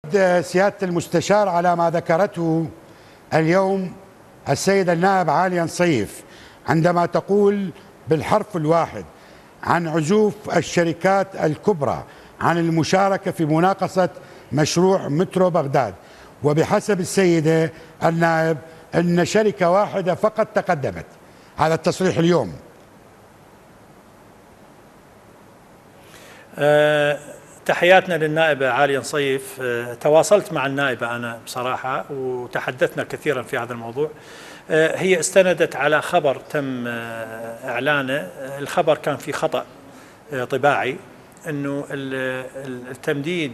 سيادة المستشار على ما ذكرته اليوم السيدة النائب عالية نصيف عندما تقول بالحرف الواحد عن عزوف الشركات الكبرى عن المشاركة في مناقصة مشروع مترو بغداد، وبحسب السيدة النائب أن شركة واحدة فقط تقدمت. هذا التصريح اليوم. تحياتنا للنائبة عالية نصيف. تواصلت مع النائبة أنا بصراحة وتحدثنا كثيرا في هذا الموضوع. هي استندت على خبر تم إعلانه. الخبر كان في خطأ طباعي أنه التمديد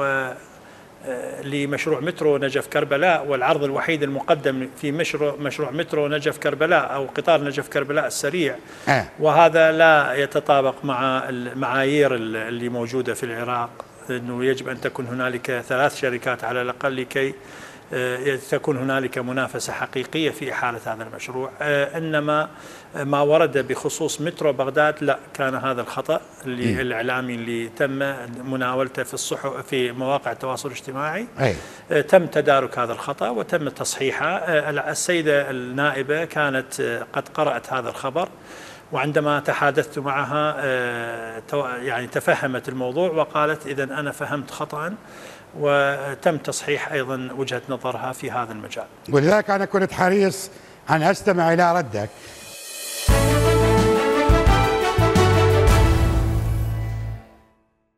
لمشروع مترو نجف كربلاء والعرض الوحيد المقدم في مشروع مترو نجف كربلاء أو قطار نجف كربلاء السريع، وهذا لا يتطابق مع المعايير اللي موجودة في العراق، أنه يجب أن تكون هنالك 3 شركات على الأقل لكي تكون هنالك منافسة حقيقية في إحالة هذا المشروع. إنما ما ورد بخصوص مترو بغداد لا، كان هذا الخطأ الإعلامي اللي تم مناولته في الصحف في مواقع التواصل الاجتماعي. تم تدارك هذا الخطأ وتم تصحيحه. السيدة النائبة كانت قد قرأت هذا الخبر، وعندما تحادثت معها يعني تفهمت الموضوع وقالت إذن أنا فهمت خطأ، وتم تصحيح أيضا وجهة نظرها في هذا المجال. ولذلك أنا كنت حريص أن أستمع إلى ردك.